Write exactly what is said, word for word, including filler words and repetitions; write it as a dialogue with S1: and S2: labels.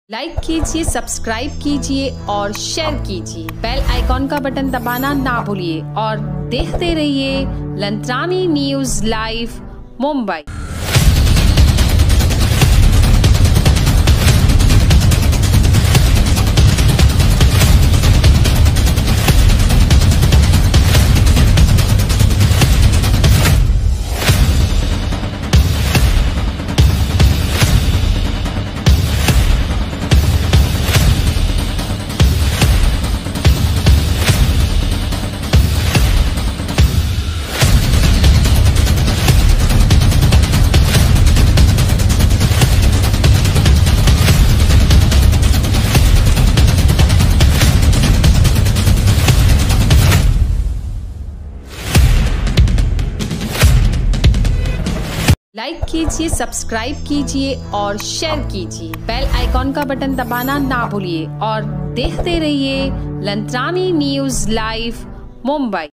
S1: Like कीजिए, subscribe कीजिए और शेयर कीजिए। बेल आइकॉन का बटन दबाना ना भूलिए और देखते रहिए Lantrani news live Mumbai. Like कीजिए, सब्सक्राइब कीजिए और शेयर कीजिए। बेल आइकॉन का बटन दबाना ना भूलिए और देखते रहिए लंत्रानी न्यूज लाइव मुंबई।